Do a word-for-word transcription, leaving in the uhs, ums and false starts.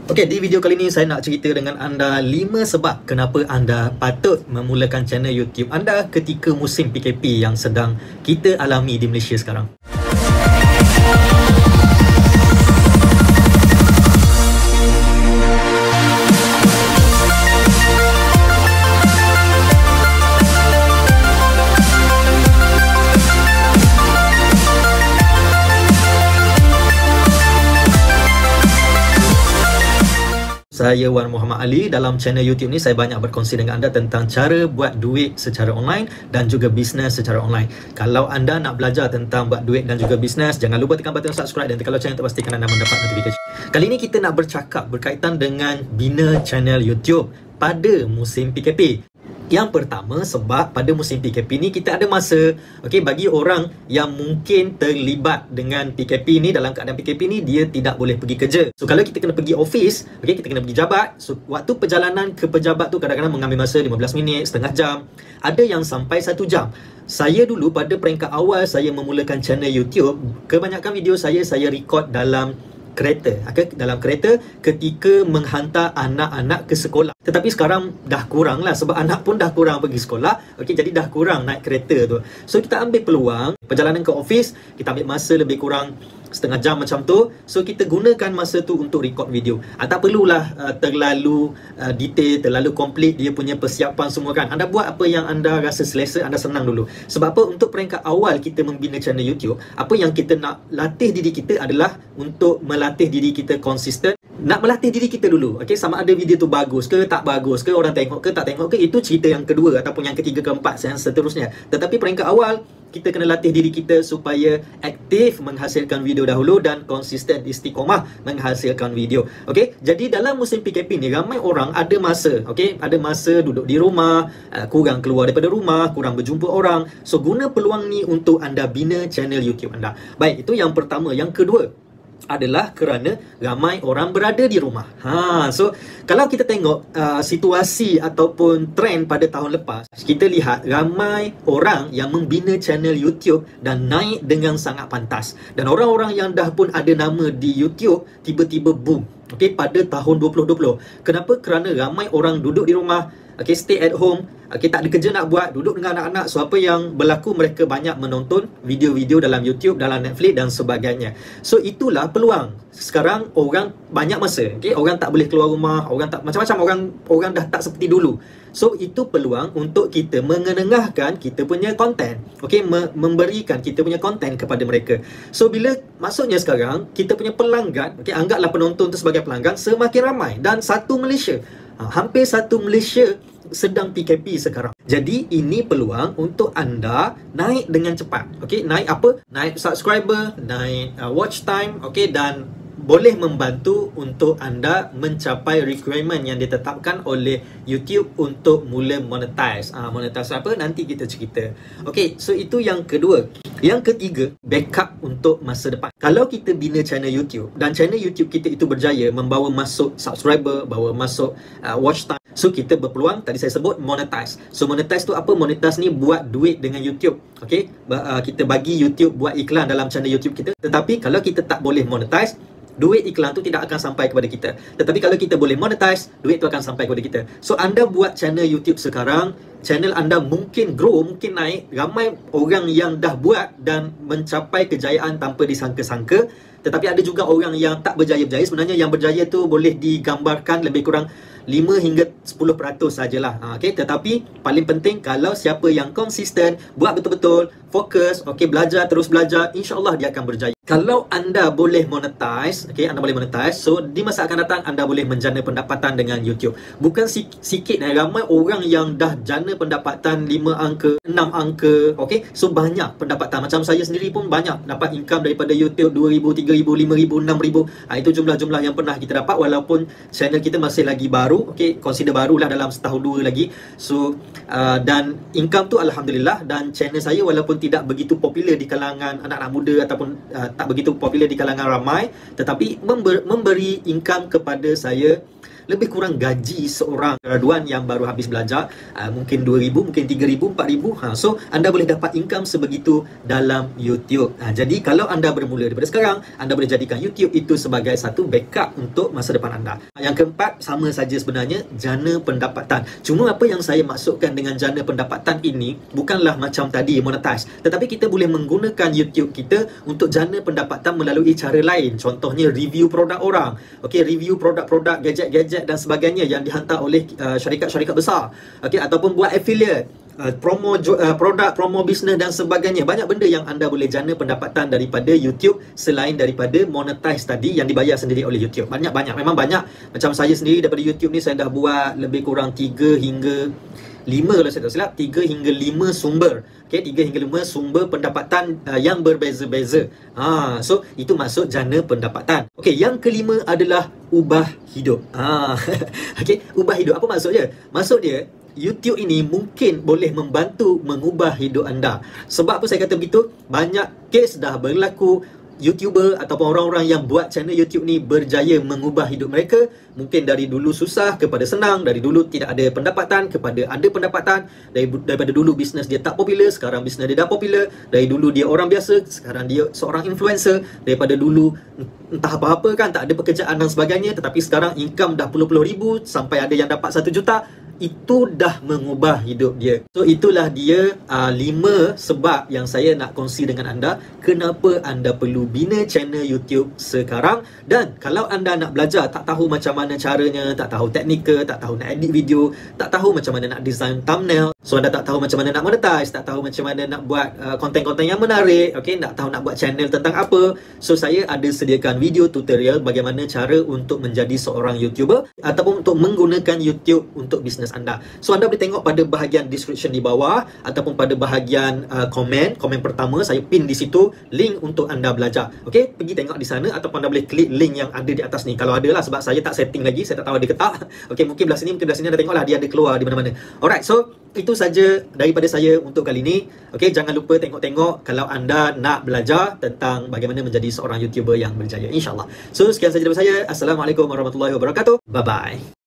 Okey, di video kali ini saya nak cerita dengan anda lima sebab kenapa anda patut memulakan channel YouTube anda ketika musim P K P yang sedang kita alami di Malaysia sekarang. Saya Wan Muhammad Ali. Dalam channel YouTube ni saya banyak berkongsi dengan anda tentang cara buat duit secara online dan juga bisnes secara online. Kalau anda nak belajar tentang buat duit dan juga bisnes, jangan lupa tekan button subscribe dan tekan lonceng untuk pastikan anda mendapat notifikasi. Kali ini kita nak bercakap berkaitan dengan bina channel YouTube pada musim P K P. Yang pertama, sebab pada musim P K P ni kita ada masa. Okey, bagi orang yang mungkin terlibat dengan P K P ni, dalam keadaan P K P ni dia tidak boleh pergi kerja. So kalau kita kena pergi office, okey, kita kena pergi jabat. So waktu perjalanan ke pejabat tu kadang-kadang mengambil masa lima belas minit, setengah jam, ada yang sampai satu jam. Saya dulu pada peringkat awal saya memulakan channel YouTube, kebanyakan video saya saya record dalam kereta, okay? Dalam kereta ketika menghantar anak-anak ke sekolah. Tetapi sekarang dah kurang lah sebab anak pun dah kurang pergi sekolah. Okey, jadi dah kurang naik kereta tu. So kita ambil peluang perjalanan ke office, kita ambil masa lebih kurang setengah jam macam tu. So kita gunakan masa tu untuk record video. Ah, tak perlulah uh, terlalu uh, detail, terlalu komplit dia punya persiapan semua kan. Anda buat apa yang anda rasa selesa, anda senang dulu. Sebab apa? Untuk peringkat awal kita membina channel YouTube, apa yang kita nak latih diri kita adalah untuk melatih diri kita konsisten. Nak melatih diri kita dulu. Okey, sama ada video tu bagus ke tak bagus ke, orang tengok ke tak tengok ke, itu cerita yang kedua ataupun yang ketiga, keempat dan seterusnya. Tetapi peringkat awal kita kena latih diri kita supaya aktif menghasilkan video dahulu dan konsisten istiqomah menghasilkan video. Okey, jadi dalam musim P K P ni ramai orang ada masa, okey, ada masa duduk di rumah, kurang keluar daripada rumah, kurang berjumpa orang. So guna peluang ni untuk anda bina channel YouTube anda. Baik, itu yang pertama. Yang kedua adalah kerana ramai orang berada di rumah. Ha, so kalau kita tengok uh, situasi ataupun trend pada tahun lepas, kita lihat ramai orang yang membina channel YouTube dan naik dengan sangat pantas. Dan orang-orang yang dah pun ada nama di YouTube tiba-tiba boom. Okey, pada tahun dua ribu dua puluh. Kenapa? Kerana ramai orang duduk di rumah, okey, stay at home. Okay, tak ada kerja nak buat, duduk dengan anak-anak. So apa yang berlaku, mereka banyak menonton video-video dalam YouTube, dalam Netflix dan sebagainya. So itulah peluang. Sekarang orang banyak masa, okay? Orang tak boleh keluar rumah, orang tak macam-macam, orang orang dah tak seperti dulu. So itu peluang untuk kita mengenengahkan kita punya konten, okay? Me memberikan kita punya konten kepada mereka. So bila maksudnya sekarang kita punya pelanggan, okay, anggaplah penonton tu sebagai pelanggan, semakin ramai dan satu Malaysia, ha, hampir satu Malaysia sedang P K P sekarang. Jadi ini peluang untuk anda naik dengan cepat. Okey, naik apa? Naik subscriber, naik uh, watch time, okey, dan boleh membantu untuk anda mencapai requirement yang ditetapkan oleh YouTube untuk mula monetize. Ah, monetize apa? Nanti kita cerita. Okey, so itu yang kedua. Yang ketiga, backup untuk masa depan. Kalau kita bina channel YouTube dan channel YouTube kita itu berjaya membawa masuk subscriber, bawa masuk uh, watch time, so kita berpeluang, tadi saya sebut monetize. So monetize tu apa? Monetize ni buat duit dengan YouTube. Okey, uh, kita bagi YouTube buat iklan dalam channel YouTube kita. Tetapi kalau kita tak boleh monetize, duit iklan tu tidak akan sampai kepada kita. Tetapi kalau kita boleh monetize, duit tu akan sampai kepada kita. So anda buat channel YouTube sekarang, channel anda mungkin grow, mungkin naik. Ramai orang yang dah buat dan mencapai kejayaan tanpa disangka-sangka. Tetapi ada juga orang yang tak berjaya-berjaya. Sebenarnya yang berjaya tu boleh digambarkan lebih kurang lima hingga sepuluh peratus sajalah. Ha, okay? Tetapi paling penting, kalau siapa yang konsisten, buat betul-betul, fokus, okay, belajar, terus belajar, insya-Allah dia akan berjaya. Kalau anda boleh monetize, okay, anda boleh monetize, so di masa akan datang anda boleh menjana pendapatan dengan YouTube. Bukan sikit, eh, ramai orang yang dah jana pendapatan lima angka, enam angka, okay? So banyak pendapatan. Macam saya sendiri pun banyak dapat income daripada YouTube, dua ribu, tiga ribu, lima ribu, enam ribu. Ha, itu jumlah-jumlah yang pernah kita dapat walaupun channel kita masih lagi baru, okay? Consider barulah, dalam setahun dua lagi. So uh, dan income tu alhamdulillah, dan channel saya walaupun tidak begitu popular di kalangan anak-anak muda ataupun uh, tak begitu popular di kalangan ramai, tetapi member, memberi income kepada saya lebih kurang gaji seorang graduan yang baru habis belajar, uh, mungkin dua ribu, mungkin tiga ribu, empat ribu. Ha, so anda boleh dapat income sebegitu dalam YouTube. Ha, jadi kalau anda bermula daripada sekarang, anda boleh jadikan YouTube itu sebagai satu backup untuk masa depan anda. Yang keempat, sama saja sebenarnya, jana pendapatan. Cuma apa yang saya maksudkan dengan jana pendapatan ini bukanlah macam tadi monetize, tetapi kita boleh menggunakan YouTube kita untuk jana pendapatan melalui cara lain. Contohnya review produk orang. Okey, review produk-produk, gadget-gadget dan sebagainya yang dihantar oleh uh, syarikat-syarikat besar. Okey, ataupun buat affiliate, uh, promo uh, produk, promo bisnes dan sebagainya. Banyak benda yang anda boleh jana pendapatan daripada YouTube selain daripada monetize tadi yang dibayar sendiri oleh YouTube. Banyak-banyak, memang banyak. Macam saya sendiri daripada YouTube ni, saya dah buat lebih kurang tiga hingga lima, kalau saya tak silap, tiga hingga lima sumber. Okey, tiga hingga lima sumber pendapatan uh, yang berbeza-beza. Ha, so itu maksud jana pendapatan. Okey, yang kelima adalah ubah hidup. Ha, okey, ubah hidup. Apa maksud dia? Maksud dia, YouTube ini mungkin boleh membantu mengubah hidup anda. Sebab apa saya kata begitu? Banyak kes dah berlaku YouTuber ataupun orang-orang yang buat channel YouTube ni berjaya mengubah hidup mereka. Mungkin dari dulu susah kepada senang, dari dulu tidak ada pendapatan kepada ada pendapatan, dari, daripada dulu bisnes dia tak popular, sekarang bisnes dia dah popular, dari dulu dia orang biasa, sekarang dia seorang influencer, daripada dulu entah apa-apa kan, tak ada pekerjaan dan sebagainya, tetapi sekarang income dah puluh-puluh ribu sampai ada yang dapat satu juta. Itu dah mengubah hidup dia. So itulah dia uh, lima sebab yang saya nak kongsi dengan anda kenapa anda perlu bina channel YouTube sekarang. Dan kalau anda nak belajar, tak tahu macam mana caranya, tak tahu teknikal, tak tahu nak edit video, tak tahu macam mana nak design thumbnail, so anda tak tahu macam mana nak monetize, tak tahu macam mana nak buat uh, konten-konten yang menarik, okay, tak tahu nak buat channel tentang apa, so saya ada sediakan video tutorial bagaimana cara untuk menjadi seorang YouTuber ataupun untuk menggunakan YouTube untuk bisnes anda. So anda boleh tengok pada bahagian description di bawah ataupun pada bahagian uh, komen, komen pertama saya pin di situ link untuk anda belajar. Okey, pergi tengok di sana ataupun anda boleh klik link yang ada di atas ni. Kalau ada lah, sebab saya tak setting lagi, saya tak tahu ada ke tak. Okey, mungkin belah sini, mungkin belah sini anda tengoklah dia ada keluar di mana-mana. Alright, so itu saja daripada saya untuk kali ini. Okey, jangan lupa tengok-tengok kalau anda nak belajar tentang bagaimana menjadi seorang YouTuber yang berjaya, insya-Allah. So sekian saja daripada saya. Assalamualaikum warahmatullahi wabarakatuh. Bye bye.